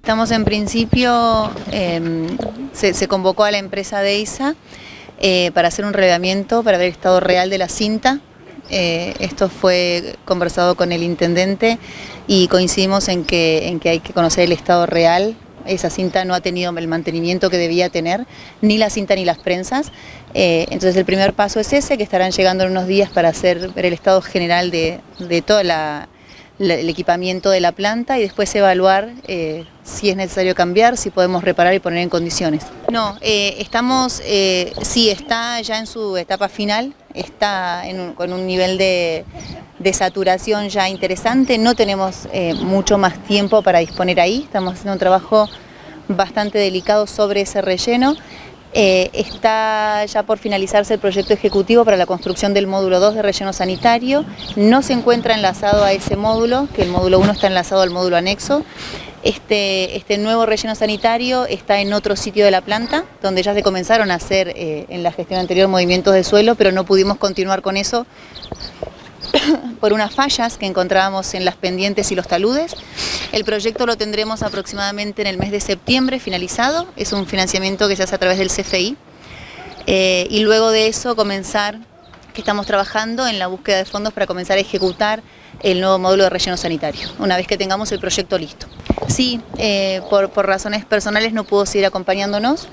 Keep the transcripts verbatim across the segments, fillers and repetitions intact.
Estamos en principio, eh, se, se convocó a la empresa DEISA eh, para hacer un relevamiento para ver el estado real de la cinta. Eh, esto fue conversado con el intendente y coincidimos en que, en que hay que conocer el estado real. Esa cinta no ha tenido el mantenimiento que debía tener, ni la cinta ni las prensas. Eh, entonces el primer paso es ese, que estarán llegando en unos días para hacer ver el estado general de, de todo la, la, el equipamiento de la planta y después evaluar eh, si es necesario cambiar, si podemos reparar y poner en condiciones. No, eh, estamos, eh, sí, está ya en su etapa final, está en un, con un nivel de, de saturación ya interesante, no tenemos eh, mucho más tiempo para disponer ahí, estamos haciendo un trabajo bastante delicado sobre ese relleno. Eh, está ya por finalizarse el proyecto ejecutivo para la construcción del módulo dos de relleno sanitario, no se encuentra enlazado a ese módulo, que el módulo uno está enlazado al módulo anexo. Este, este nuevo relleno sanitario está en otro sitio de la planta, donde ya se comenzaron a hacer eh, en la gestión anterior movimientos de suelo, pero no pudimos continuar con eso por unas fallas que encontrábamos en las pendientes y los taludes. El proyecto lo tendremos aproximadamente en el mes de septiembre finalizado, es un financiamiento que se hace a través del C F I, eh, y luego de eso comenzar, que estamos trabajando en la búsqueda de fondos para comenzar a ejecutar el nuevo módulo de relleno sanitario, una vez que tengamos el proyecto listo. Sí, eh, por, por razones personales no pudo seguir acompañándonos,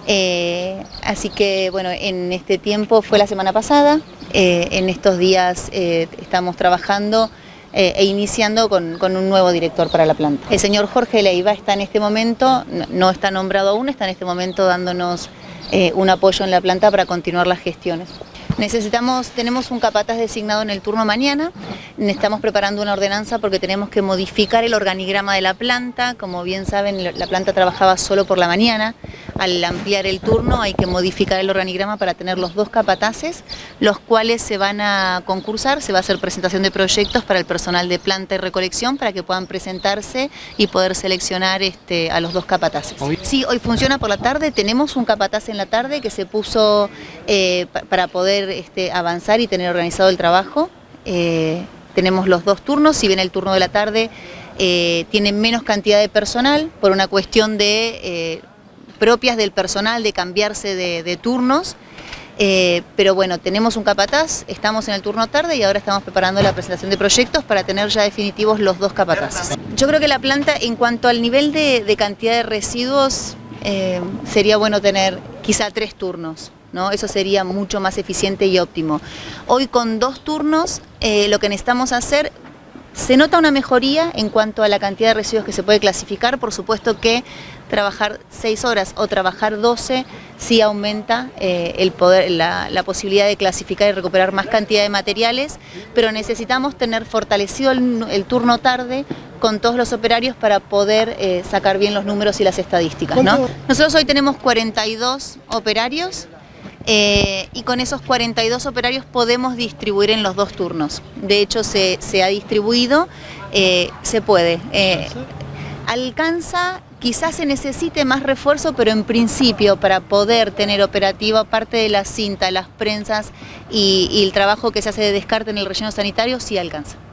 eh, así que bueno, en este tiempo fue la semana pasada, eh, en estos días eh, estamos trabajando eh, e iniciando con, con un nuevo director para la planta. El señor Jorge Leiva está en este momento, no, no está nombrado aún, está en este momento dándonos eh, un apoyo en la planta para continuar las gestiones. Necesitamos, tenemos un capataz designado en el turno mañana, estamos preparando una ordenanza porque tenemos que modificar el organigrama de la planta. Como bien saben, la planta trabajaba solo por la mañana, al ampliar el turno hay que modificar el organigrama para tener los dos capataces, los cuales se van a concursar, se va a hacer presentación de proyectos para el personal de planta y recolección para que puedan presentarse y poder seleccionar este, a los dos capataces. Sí, hoy funciona por la tarde, tenemos un capataz en la tarde que se puso eh, para poder Este, avanzar y tener organizado el trabajo. Eh, tenemos los dos turnos, si bien el turno de la tarde eh, tiene menos cantidad de personal por una cuestión de eh, propias del personal de cambiarse de, de turnos, eh, pero bueno, tenemos un capataz, estamos en el turno tarde y ahora estamos preparando la presentación de proyectos para tener ya definitivos los dos capataces. Yo creo que la planta, en cuanto al nivel de, de cantidad de residuos, eh, sería bueno tener quizá tres turnos, ¿no? Eso sería mucho más eficiente y óptimo. Hoy con dos turnos eh, lo que necesitamos hacer, se nota una mejoría en cuanto a la cantidad de residuos que se puede clasificar. Por supuesto que trabajar seis horas o trabajar doce sí aumenta eh, el poder, la, la posibilidad de clasificar y recuperar más cantidad de materiales, pero necesitamos tener fortalecido el, el turno tarde con todos los operarios para poder eh, sacar bien los números y las estadísticas, ¿no? Nosotros hoy tenemos cuarenta y dos operarios. Eh, y con esos cuarenta y dos operarios podemos distribuir en los dos turnos. De hecho se, se ha distribuido, eh, se puede. Eh, alcanza, quizás se necesite más refuerzo, pero en principio para poder tener operativo, aparte de la cinta, las prensas y, y el trabajo que se hace de descarte en el relleno sanitario, sí alcanza.